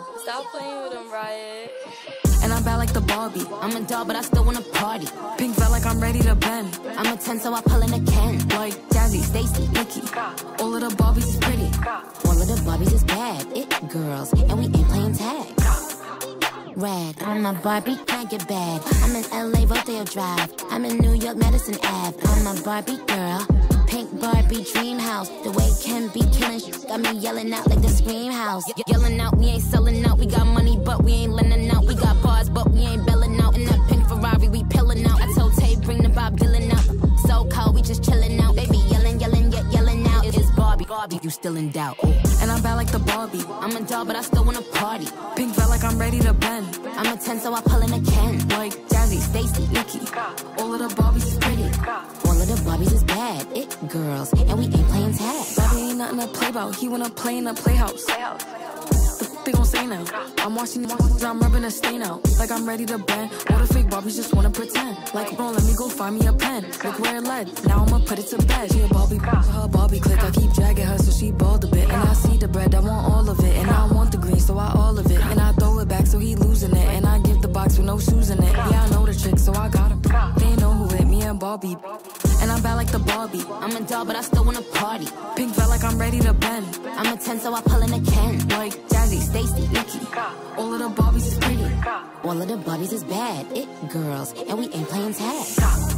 Stop playing with him, Riot. And I'm bad like the Barbie. I'm a doll, but I still wanna party. Pink felt like I'm ready to bend. I'm a 10, so I pull in a Ken. Like Jazzie, Stacie, Nicki. All of the Barbies is pretty. All of the Barbies is bad. It girls, and we ain't playing tag. Rad, I'm a Barbie, can't get bad. I'm in LA, Rodeo Drive. I'm in New York, Madison Ave. I'm a Barbie girl. Pink Barbie Dreamhouse. The way Ken be killing shit got me yelling out like the Screamhouse. Yelling out, we ain't selling out. We got money, but we ain't lending out. We got bars, but we ain't belling out. In that pink Ferrari, we peelin out. I told Tay, bring the Bob Dylan out. So cold, we just chilling out. Baby yelling, yelling, yet yelling out. It's Barbie, Barbie, you still in doubt. And I'm bad like the Barbie. I'm a doll, but I still wanna party. Pink felt like I'm ready to bend. I'm a 10, so I pull in a Ken. Like Jazzie, Stacie, Nicki. All of the Barbies is pretty. All of the Barbies is bad. It girls, and we ain't playing tag. Bobby ain't nothing to play about. He wanna play in the playhouse. They gon' say now. I'm watching, I'm rubbing a stain out. Like I'm ready to bend. All the fake Barbies just wanna pretend. Like, bro, let me go find me a pen. Look where it led. Now I'ma put it to bed. She a Barbie, her Barbie click. I keep dragging her so she bald a bit. And I see the bread, I want all of it. And I want the green, so I all of it. And I throw it back so he losing it. And I give the box with no shoes in it. Yeah, I know the trick, so I got him. They ain't know who hit me and Barbie. And I'm bad like the Barbie. I'm a doll, but I still wanna party. Pink felt like I'm ready to bend. I'm a 10, so I pull in a Ken. Like Jazzie, Stacie, Nicki. All of the Barbies is pretty. All of the Barbies is bad. It girls, and we ain't playing tag.